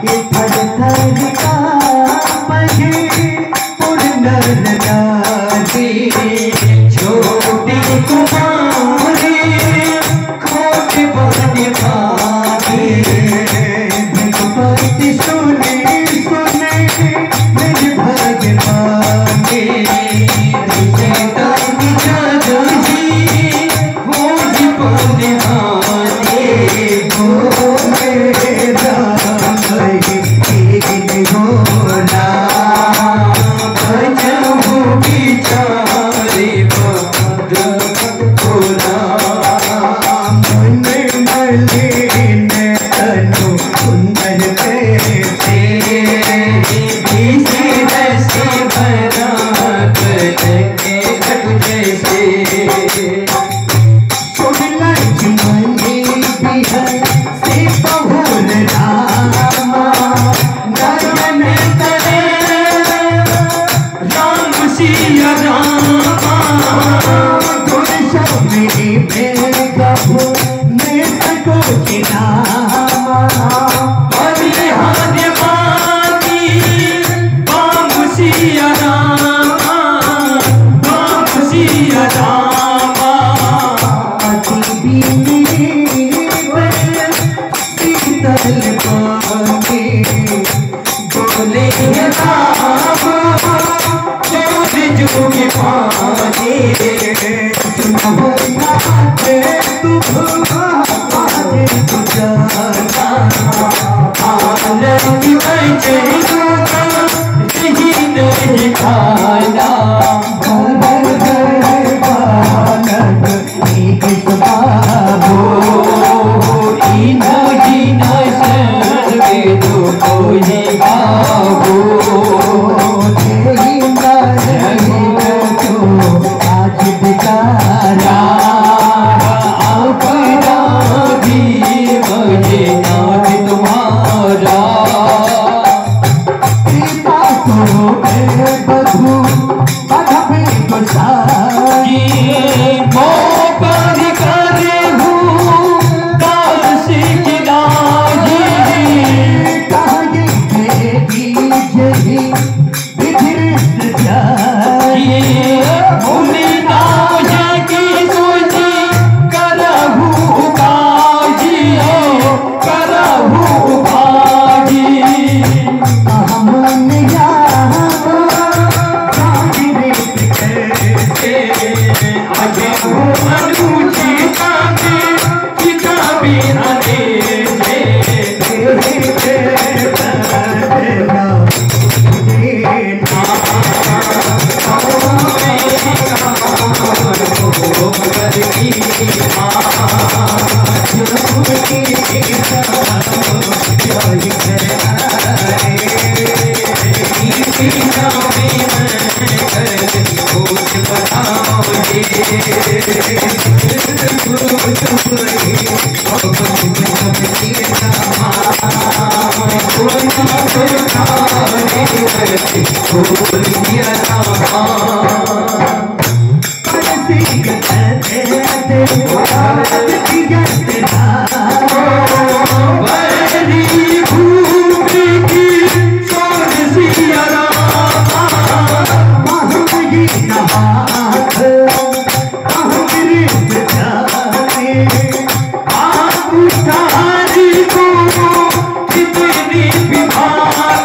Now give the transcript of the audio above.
ये थर थर का मजे पुरनरना दी छोटी कुमारी खोट बने पागी भगवती सुने सुने मेरे भाग्य पागे तुझे दानी जागा जी वो जी बने आने हो मेरा एक होना बचाओ बिचारे बद खोला मन मलिन तनु कुंदन कैसे भीषे रसे भरा करके घट जैसे सोहला जीवनी भी है से बहुल रामा नयन करे राम सिया रामा तुम सब मेरे बेगबो मैं सको के नामा बलिहान माती राम सिया रामा राम सिया रामा अति बीने शीतल पागे बोले रामा जोरे जोगे पागे सुनो नाचे तुम आजे तुझाना आनंद बचे नहीं नहीं खाना भर भर बालक एक सुबाबो इनो जिनो सर्वे तो कोई गावो आज बेचारा अपना भी मुझे नाथ तुम्हारा कृपा करो बधू बधे गुसारी मोकर करे हूँ दास की राजी कहानी तेरी जही विधिर जाए मुनि नाज की सूझी करहु काजी करहु काजी हमन आगे अनुची काके किताबी आने कितनी विभाग